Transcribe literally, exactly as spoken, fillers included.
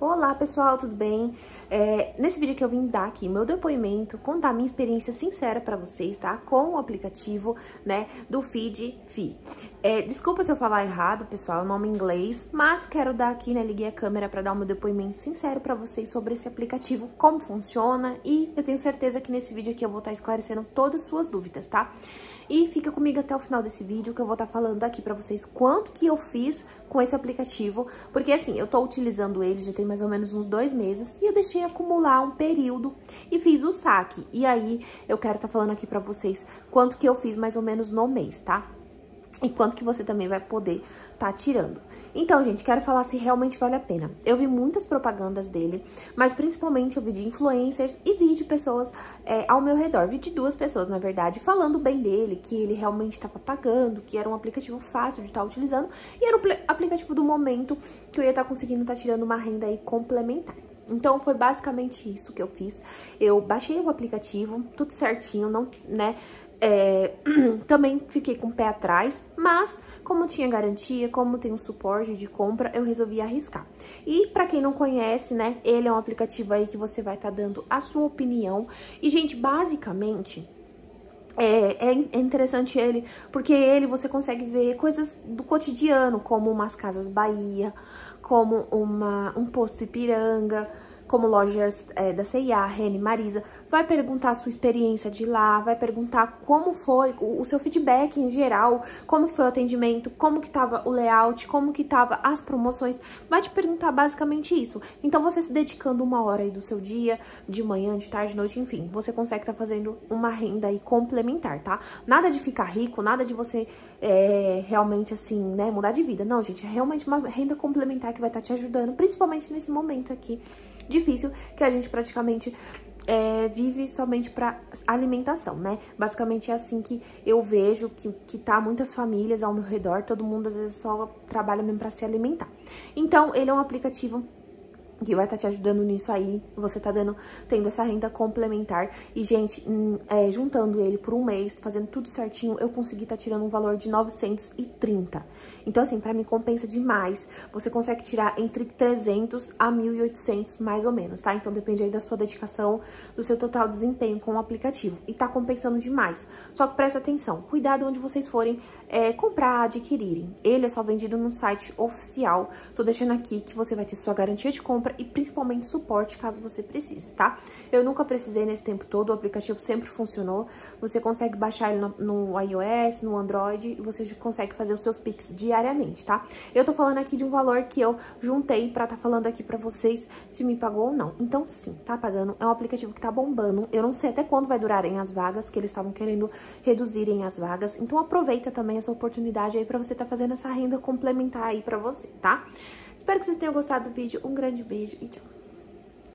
Olá pessoal, tudo bem? É, nesse vídeo aqui eu vim dar aqui meu depoimento, contar minha experiência sincera pra vocês, tá? Com o aplicativo, né, do FeedFi. É, desculpa se eu falar errado, pessoal, é o nome em inglês, mas quero dar aqui, né, liguei a câmera pra dar o meu depoimento sincero pra vocês sobre esse aplicativo, como funciona, e eu tenho certeza que nesse vídeo aqui eu vou estar esclarecendo todas as suas dúvidas, tá? E fica comigo até o final desse vídeo que eu vou estar falando aqui pra vocês quanto que eu fiz com esse aplicativo, porque assim, eu tô utilizando ele já tem mais ou menos uns dois meses e eu deixei acumular um período e fiz o saque. E aí, eu quero estar falando aqui pra vocês quanto que eu fiz mais ou menos no mês, tá? E quanto que você também vai poder tá tirando. Então, gente, quero falar se realmente vale a pena. Eu vi muitas propagandas dele, mas principalmente eu vi de influencers e vi de pessoas é, ao meu redor. Vi de duas pessoas, na verdade, falando bem dele, que ele realmente estava pagando, que era um aplicativo fácil de estar utilizando e era o aplicativo do momento que eu ia estar conseguindo estar tirando uma renda aí complementar. Então, foi basicamente isso que eu fiz. Eu baixei o aplicativo, tudo certinho, não, né? É, também fiquei com o pé atrás, mas como tinha garantia, como tem um suporte de compra, eu resolvi arriscar. E pra quem não conhece, né, ele é um aplicativo aí que você vai estar tá dando a sua opinião. E, gente, basicamente... É, é interessante ele, porque ele você consegue ver coisas do cotidiano, como umas casas Bahia, como uma, um posto Ipiranga, como lojas é, da C e A, Rene, Marisa. Vai perguntar a sua experiência de lá, vai perguntar como foi o, o seu feedback em geral, como que foi o atendimento, como que tava o layout, como que tava as promoções. Vai te perguntar basicamente isso. Então, você se dedicando uma hora aí do seu dia, de manhã, de tarde, de noite, enfim, você consegue estar tá fazendo uma renda aí complementar, tá? Nada de ficar rico, nada de você é, realmente, assim, né, mudar de vida. Não, gente, é realmente uma renda complementar que vai estar tá te ajudando, principalmente nesse momento aqui difícil, que a gente praticamente é, vive somente para alimentação, né? Basicamente é assim que eu vejo que, que tá muitas famílias ao meu redor, todo mundo às vezes só trabalha mesmo para se alimentar. Então, ele é um aplicativo que vai estar tá te ajudando nisso aí, você tá dando, tendo essa renda complementar. E, gente, é, juntando ele por um mês, fazendo tudo certinho, eu consegui tá tirando um valor de novecentos e trinta. Então, assim, pra mim compensa demais. Você consegue tirar entre trezentos a mil e oitocentos, mais ou menos, tá? Então, depende aí da sua dedicação, do seu total desempenho com o aplicativo. E tá compensando demais. Só que presta atenção, cuidado onde vocês forem é, comprar, adquirirem. Ele é só vendido no site oficial. Tô deixando aqui que você vai ter sua garantia de compra e principalmente suporte caso você precise, tá? Eu nunca precisei nesse tempo todo, o aplicativo sempre funcionou. Você consegue baixar ele no, no iOS, no Android, e você consegue fazer os seus Pix diariamente, tá? Eu tô falando aqui de um valor que eu juntei pra tá falando aqui pra vocês se me pagou ou não. Então, sim, tá pagando. É um aplicativo que tá bombando. Eu não sei até quando vai durarem as vagas, que eles estavam querendo reduzirem as vagas. Então, aproveita também essa oportunidade aí pra você tá fazendo essa renda complementar aí pra você, tá? Espero que vocês tenham gostado do vídeo. Um grande beijo e tchau!